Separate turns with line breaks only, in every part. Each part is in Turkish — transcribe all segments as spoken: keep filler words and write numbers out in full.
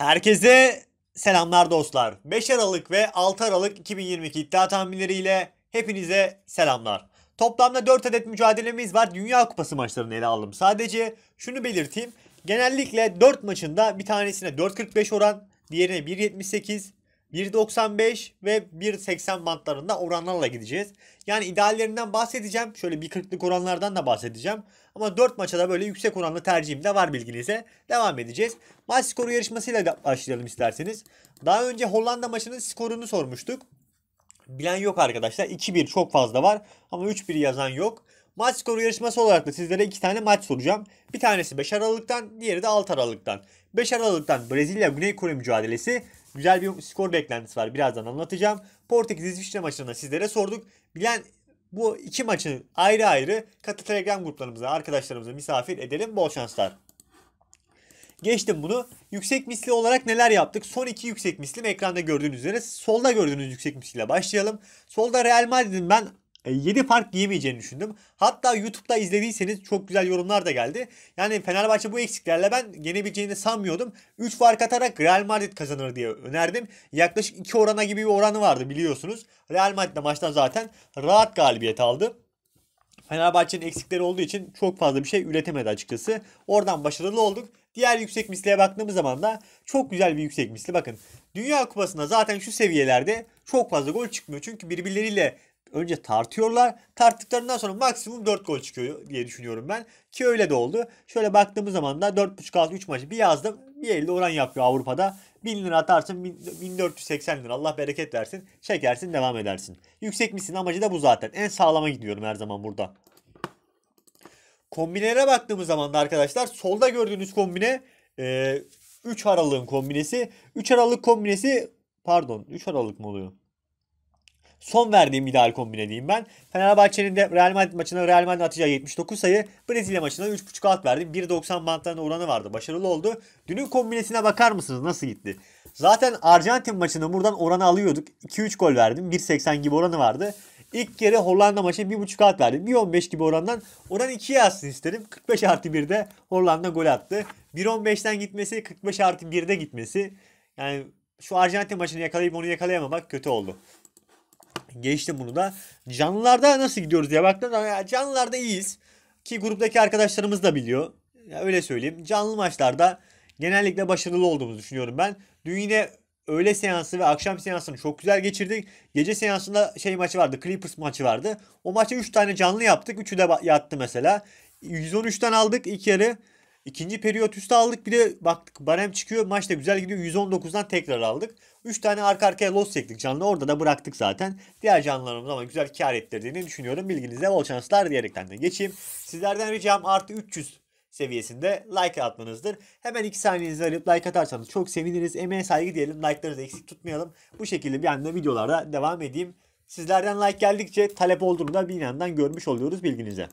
Herkese selamlar dostlar. beş Aralık ve altı Aralık iki bin yirmi iki iddia tahminleriyle hepinize selamlar. Toplamda dört adet mücadelemiz var. Dünya Kupası maçlarını ele aldım. Sadece şunu belirteyim. Genellikle dört maçında bir tanesine dört kırk beş oran, diğerine bir yetmiş sekiz, bir doksan beş ve bir seksen bantlarında oranlarla gideceğiz. Yani ideallerinden bahsedeceğim. Şöyle bir kırklık oranlardan da bahsedeceğim. Ama dört maça da böyle yüksek oranlı tercihim de var, bilginize. Devam edeceğiz. Maç skoru yarışmasıyla başlayalım isterseniz. Daha önce Hollanda maçının skorunu sormuştuk. Bilen yok arkadaşlar. iki bir çok fazla var ama üç bir yazan yok. Maç skoru yarışması olarak da sizlere iki tane maç soracağım. Bir tanesi beş Aralık'tan, diğeri de altı Aralık'tan. beş Aralık'tan Brezilya Güney Kore mücadelesi. Güzel bir skor beklentisi var. Birazdan anlatacağım. Portekiz İsviçre maçını sizlere sorduk. Bilen bu iki maçı ayrı ayrı katı Telegram gruplarımıza, arkadaşlarımıza misafir edelim. Bol şanslar. Geçtim bunu. Yüksek misli olarak neler yaptık? Son iki yüksek mislim ekranda gördüğünüz üzere. Solda gördüğünüz yüksek misliyle başlayalım. Solda Real Madrid'in ben yedi fark yiyemeyeceğini düşündüm. Hatta YouTube'da izlediyseniz çok güzel yorumlar da geldi. Yani Fenerbahçe bu eksiklerle ben yenebileceğini sanmıyordum. üç fark atarak Real Madrid kazanır diye önerdim. Yaklaşık iki orana gibi bir oranı vardı biliyorsunuz. Real Madrid de maçtan zaten rahat galibiyet aldı. Fenerbahçe'nin eksikleri olduğu için çok fazla bir şey üretemedi açıkçası. Oradan başarılı olduk. Diğer yüksek misliye baktığımız zaman da çok güzel bir yüksek misli. Bakın Dünya Kupası'nda zaten şu seviyelerde çok fazla gol çıkmıyor. Çünkü birbirleriyle önce tartıyorlar. Tarttıklarından sonra maksimum dört gol çıkıyor diye düşünüyorum ben. Ki öyle de oldu. Şöyle baktığımız zaman da dört buçuk altı üç maçı bir yazdım. Bir elde oran yapıyor Avrupa'da. bin lira atarsın bin dört yüz seksen lira. Allah bereket versin. Çekersin, devam edersin. Yüksek mislin amacı da bu zaten. En sağlama gidiyorum her zaman burada. Kombinelere baktığımız zaman da arkadaşlar solda gördüğünüz kombine e, üç Aralık'ın kombinesi. üç Aralık kombinesi, pardon, üç Aralık mı oluyor? Son verdiğim ideal kombine diyeyim ben. Fenerbahçe'nin de Real Madrid maçına Real Madrid atacağı yetmiş dokuz sayı. Brezilya maçına üç buçuk alt verdim. bir doksan bantlarında oranı vardı. Başarılı oldu. Dünün kombinesine bakar mısınız? Nasıl gitti? Zaten Arjantin maçını buradan oranı alıyorduk. iki üç gol verdim. bir seksen gibi oranı vardı. İlk kere Hollanda maçı bir buçuk alt verdim. bir on beş gibi orandan oran ikiye yazsın isterim. kırk beş artı birde Hollanda gol attı. bir on beşten gitmesi, kırk beş artı birde gitmesi. Yani şu Arjantin maçını yakalayıp onu yakalayamamak kötü oldu. Geçtim bunu da. Canlılarda nasıl gidiyoruz diye baktım. Ya canlılarda iyiyiz. Ki gruptaki arkadaşlarımız da biliyor. Ya öyle söyleyeyim. Canlı maçlarda genellikle başarılı olduğumuzu düşünüyorum ben. Dün yine öğle seansı ve akşam seansını çok güzel geçirdik. Gece seansında şey maçı vardı. Clippers maçı vardı. O maçta üç tane canlı yaptık. üçü de yattı mesela. yüz on üçten aldık ilk yarı. İkinci periyot üstü aldık. Bir de baktık barem çıkıyor. Maç da güzel gidiyor. yüz on dokuzdan tekrar aldık. üç tane arka arkaya loss çektik canlı. Orada da bıraktık zaten. Diğer canlılarımız ama güzel kar ettirdiğini düşünüyorum. Bilginize bol şanslar diyerekten de geçeyim. Sizlerden ricam artı üç yüz seviyesinde like atmanızdır. Hemen iki saniyenizi arayıp like atarsanız çok seviniriz. Emeğe saygı diyelim. Like'larınızı eksik tutmayalım. Bu şekilde bir anda videolarda devam edeyim. Sizlerden like geldikçe talep olduğunu da bir yandan görmüş oluyoruz, bilginize.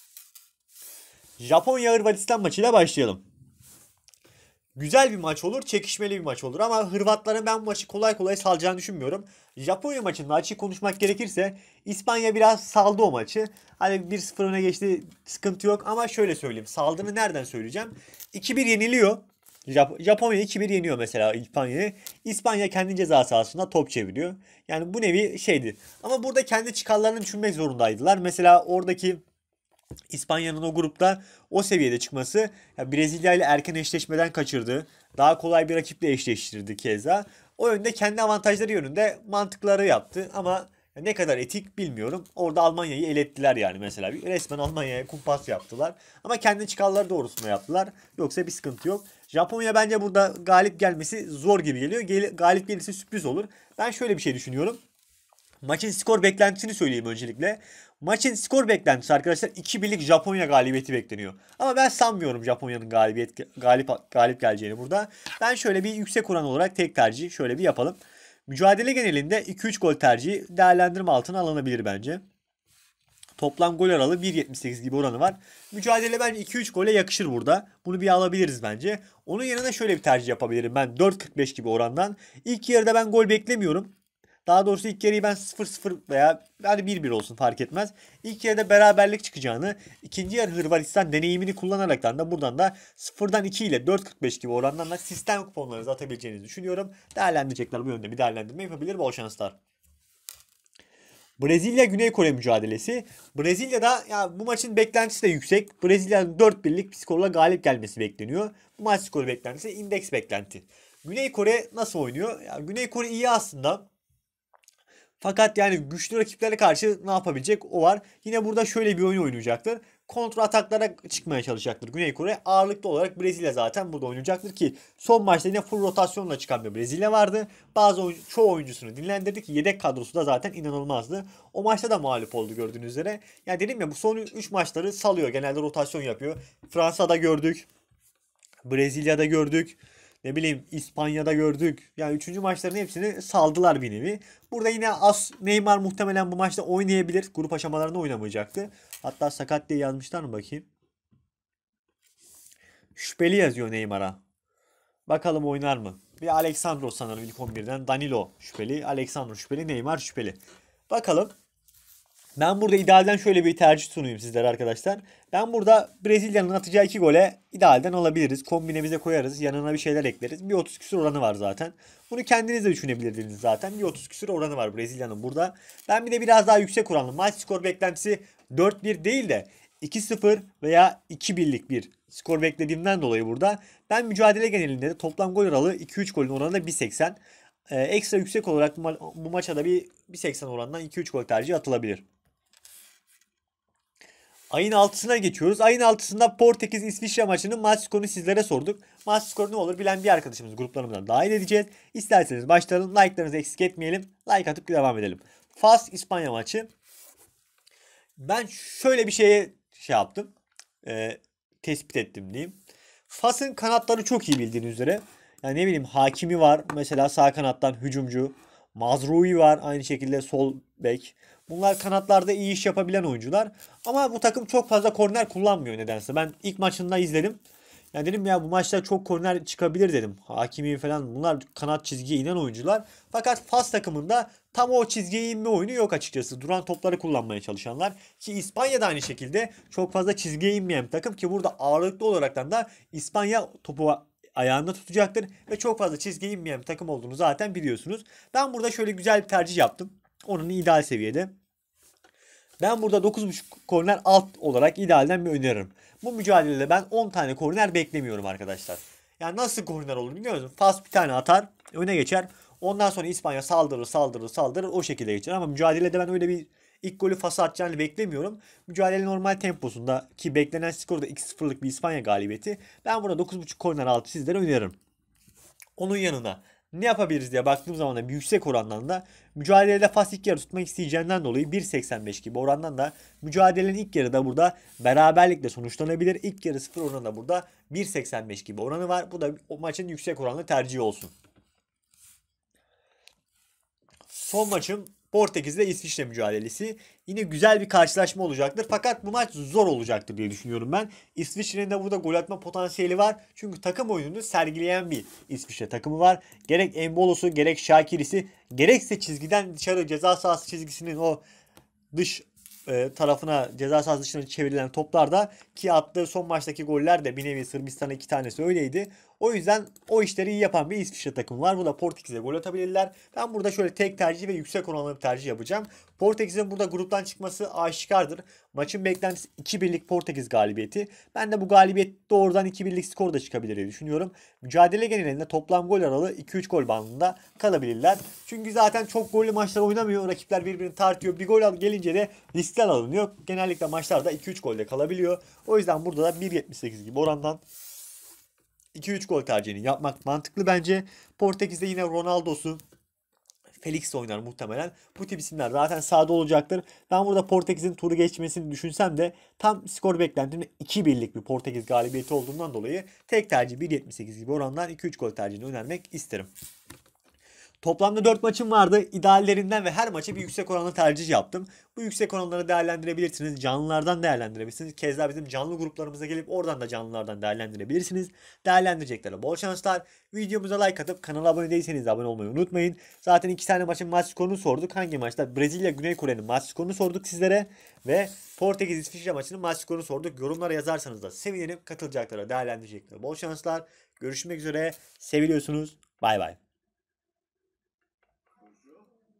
Japonya Hırvatistan maçıyla başlayalım. Güzel bir maç olur, çekişmeli bir maç olur ama Hırvatların ben bu maçı kolay kolay salacağını düşünmüyorum. Japonya maçında açık konuşmak gerekirse İspanya biraz saldı o maçı. Hani bir sıfır öne geçti, sıkıntı yok ama şöyle söyleyeyim. Saldığını nereden söyleyeceğim? iki bir yeniliyor. Jap- Japonya iki bir yeniyor mesela İspanya'yı. İspanya kendi ceza sahasında top çeviriyor. Yani bu nevi şeydi. Ama burada kendi çıkarlarını düşünmek zorundaydılar. Mesela oradaki İspanya'nın o grupta o seviyede çıkması, ya Brezilya ile erken eşleşmeden kaçırdı. Daha kolay bir rakiple eşleştirdi keza. O yönde kendi avantajları yönünde mantıkları yaptı ama ne kadar etik bilmiyorum. Orada Almanya'yı elettiler yani mesela. Resmen Almanya'ya kumpas yaptılar. Ama kendi çıkarları doğrusunda yaptılar. Yoksa bir sıkıntı yok. Japonya bence burada galip gelmesi zor gibi geliyor. Gel galip gelirse sürpriz olur. Ben şöyle bir şey düşünüyorum. Maçın skor beklentisini söyleyeyim öncelikle. Maçın skor beklentisi arkadaşlar iki birlik Japonya galibiyeti bekleniyor. Ama ben sanmıyorum Japonya'nın galibiyet galip galip geleceğini burada. Ben şöyle bir yüksek oran olarak tek tercih şöyle bir yapalım. Mücadele genelinde iki üç gol tercihi değerlendirme altına alınabilir bence. Toplam gol aralığı bir yetmiş sekiz gibi oranı var. Mücadele bence iki üç gole yakışır burada. Bunu bir alabiliriz bence. Onun yanına şöyle bir tercih yapabilirim ben dört kırk beş gibi orandan. İlk yarıda ben gol beklemiyorum. Daha doğrusu ilk yarıyı ben sıfır sıfır veya hadi bir bir olsun fark etmez. İlk yarıda beraberlik çıkacağını, ikinci yarı Hırvatistan deneyimini kullanaraktan da buradan da sıfırdan iki ile dört virgül kırk beş gibi oranlarla sistem kuponlarınızı atabileceğinizi düşünüyorum. Değerlendirecekler bu yönde bir değerlendirme yapabilir. Bol şanslar. Brezilya Güney Kore mücadelesi. Brezilya'da ya bu maçın beklentisi de yüksek. Brezilya'nın dört birlik bir skorla galip gelmesi bekleniyor. Bu maç skoru beklentisi indeks beklenti. Güney Kore nasıl oynuyor? Ya Güney Kore iyi aslında. Fakat yani güçlü rakiplere karşı ne yapabilecek o var. Yine burada şöyle bir oyun oynayacaktır. Kontra ataklara çıkmaya çalışacaktır Güney Kore. Ağırlıklı olarak Brezilya zaten burada oynayacaktır ki son maçta yine full rotasyonla çıkan bir Brezilya vardı. Bazı oyuncu, çoğu oyuncusunu dinlendirdi ki yedek kadrosu da zaten inanılmazdı. O maçta da mağlup oldu gördüğünüz üzere. Yani dedim ya bu son üç maçları salıyor. Genelde rotasyon yapıyor. Fransa'da gördük. Brezilya'da gördük. Ne bileyim İspanya'da gördük. Yani üçüncü maçların hepsini saldılar bir nevi. Burada yine As Neymar muhtemelen bu maçta oynayabilir. Grup aşamalarında oynamayacaktı. Hatta sakat diye yazmışlar mı bakayım. Şüpheli yazıyor Neymar'a. Bakalım oynar mı? Bir Alexandro sanırım ilk on birden. Danilo şüpheli. Alexandro şüpheli. Neymar şüpheli. Bakalım. Ben burada idealden şöyle bir tercih sunayım sizlere arkadaşlar. Ben burada Brezilya'nın atacağı iki gole idealden alabiliriz. Kombinemize koyarız. Yanına bir şeyler ekleriz. Bir otuz küsur oranı var zaten. Bunu kendiniz de düşünebilirdiniz zaten. Bir otuz küsur oranı var Brezilya'nın burada. Ben bir de biraz daha yüksek oranlı. Maç skor beklentisi dört bir değil de iki sıfır veya iki birlik bir skor beklediğimden dolayı burada. Ben mücadele genelinde de toplam gol oralı iki üç golün oranı da bir seksen. Ee, ekstra yüksek olarak bu, ma- bu maça da bir bir seksen orandan iki üç gol tercih atılabilir. Ayın altısına geçiyoruz. Ayın altısında Portekiz İsviçre maçının maç skorunu sizlere sorduk. Maç skoru ne olur bilen bir arkadaşımız gruplarımıza dahil edeceğiz. İsterseniz başlayalım. Like'larınızı eksik etmeyelim. Like atıp devam edelim. Fas İspanya maçı. Ben şöyle bir şeye şey yaptım. E, tespit ettim diyeyim. Fas'ın kanatları çok iyi bildiğiniz üzere. Yani ne bileyim Hakimi var. Mesela sağ kanattan hücumcu. Mazrui var. Aynı şekilde sol bek. Bunlar kanatlarda iyi iş yapabilen oyuncular. Ama bu takım çok fazla korner kullanmıyor nedense. Ben ilk maçında izledim. Yani dedim ya bu maçta çok korner çıkabilir dedim. Hakimi falan bunlar kanat çizgiye inen oyuncular. Fakat Fas takımında tam o çizgiye inme oyunu yok açıkçası. Duran topları kullanmaya çalışanlar. Ki İspanya da aynı şekilde çok fazla çizgiye inmeyen bir takım. Ki burada ağırlıklı olaraktan da İspanya topu ayağında tutacaktır. Ve çok fazla çizgiye inmeyen bir takım olduğunu zaten biliyorsunuz. Ben burada şöyle güzel bir tercih yaptım. Onun ideal seviyede. Ben burada dokuz buçuk korner alt olarak idealden bir öneririm. Bu mücadelede ben on tane korner beklemiyorum arkadaşlar. Yani nasıl korner olur biliyor musunuz? Fas bir tane atar, öne geçer. Ondan sonra İspanya saldırır, saldırır, saldırır o şekilde geçer. Ama mücadelede ben öyle bir ilk golü Fas'a atacağını beklemiyorum. Mücadele normal temposunda ki beklenen skor da iki sıfırlık bir İspanya galibiyeti. Ben burada dokuz buçuk korner altı sizlere öneririm. Onun yanına ne yapabiliriz diye baktığım zaman da bir yüksek orandan da mücadelede Fas ilk yarı tutmak isteyeceğinden dolayı bir seksen beş gibi orandan da mücadelenin ilk yarıda burada beraberlikle sonuçlanabilir. İlk yarı sıfır oranı da burada bir seksen beş gibi oranı var. Bu da o maçın yüksek oranlı tercihi olsun. Son maçım Portekiz ile İsviçre mücadelesi. Yine güzel bir karşılaşma olacaktır. Fakat bu maç zor olacaktır diye düşünüyorum ben. İsviçre'nin de burada gol atma potansiyeli var. Çünkü takım oyununu sergileyen bir İsviçre takımı var. Gerek Embolo'su gerek Şakir'isi gerekse çizgiden dışarı ceza sahası çizgisinin o dış e, tarafına ceza sahası dışına çevrilen toplarda ki attığı son maçtaki goller de bir nevi Sırbistan'a iki tanesi öyleydi. O yüzden o işleri iyi yapan bir İsviçre takımı var. Bu da Portekiz'e gol atabilirler. Ben burada şöyle tek tercih ve yüksek oranlı bir tercih yapacağım. Portekiz'in burada gruptan çıkması aşikardır. Maçın beklentisi iki birlik Portekiz galibiyeti. Ben de bu galibiyet doğrudan iki birlik skor da çıkabilir diye düşünüyorum. Mücadele genelinde toplam gol aralığı iki üç gol bandında kalabilirler. Çünkü zaten çok gollü maçlar oynamıyor. Rakipler birbirini tartıyor. Bir gol gelince de riskler alınıyor. Genellikle maçlarda iki üç golde kalabiliyor. O yüzden burada da bir yetmiş sekiz gibi orandan iki üç gol tercihini yapmak mantıklı bence. Portekiz'de yine Ronaldo'su, Felix oynar muhtemelen. Bu tip isimler zaten sahada olacaktır. Ben burada Portekiz'in turu geçmesini düşünsem de tam skor beklentimin iki birlik bir Portekiz galibiyeti olduğundan dolayı tek tercih bir yetmiş sekiz gibi orandan iki üç gol tercihini önermek isterim. Toplamda dört maçım vardı. İdeallerinden ve her maça bir yüksek oranlı tercih yaptım. Bu yüksek oranları değerlendirebilirsiniz. Canlılardan değerlendirebilirsiniz. Keza bizim canlı gruplarımıza gelip oradan da canlılardan değerlendirebilirsiniz. Değerlendireceklere bol şanslar. Videomuza like atıp kanala abone değilseniz de abone olmayı unutmayın. Zaten iki tane maçın maç skorunu sorduk. Hangi maçta? Brezilya Güney Kore'nin maç skorunu sorduk sizlere. Ve Portekiz İsviçre maçının maç skorunu sorduk. Yorumlara yazarsanız da sevinirim. Katılacaklara, değerlendireceklere bol şanslar. Görüşmek üzere. Seviliyorsunuz. Bay bay.